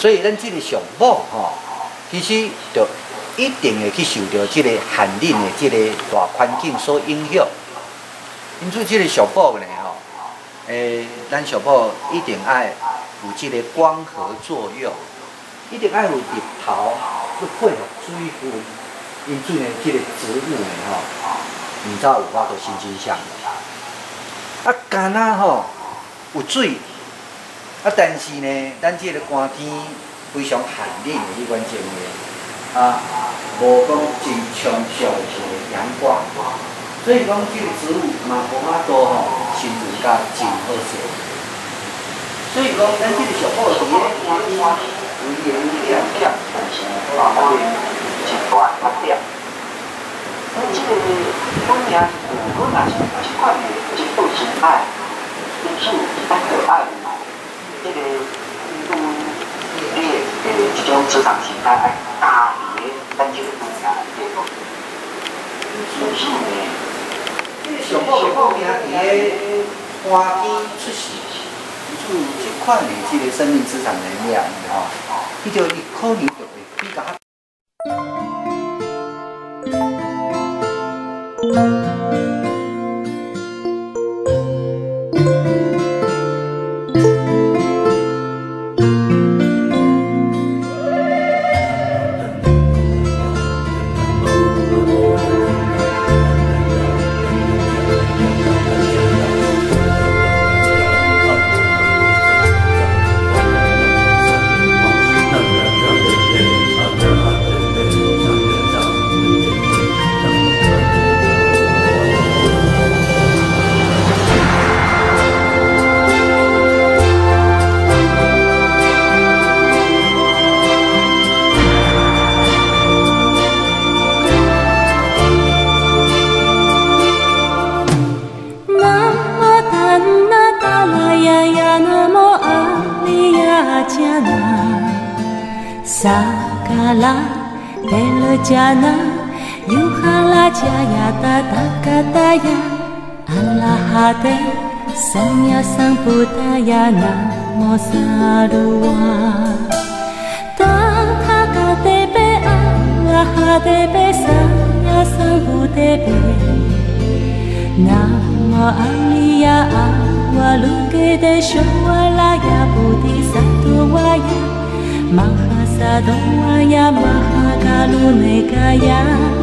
所以咱这个上母吼，其实就一定会去受到这个寒冷的这个大环境所影响。因此，这个上母呢吼，咱上母一定爱有这个光合作用，一定爱有日头去配合水分。因此呢，这个植物呢吼，唔才有法度欣欣向荣。啊，干那吼有水。但是呢，咱这个寒天非常寒冷的迄款情形，无讲真充足的阳光，所以讲这个植物嘛无法度生存甲真好势。所以讲，咱这个小宝伫咧寒天有点点，但是发挥一大发点。这个当然，如果若是这款的植物生态，因此咱就爱。这个这种市场形态爱搭配咱这个物件来配合。因此呢，这个上好的物件伫咧花天出世，因此这款的这个生命资产能量伊就可能就会比较。 Sakala telejana yuhala jaya tatakataya alahate sanya sang budaya namo sarua tatakatebe alahate sanya sang budaya namo aliya awaluke desho walaya bodhisattvaya Mahasadowaya Mahakalunekaya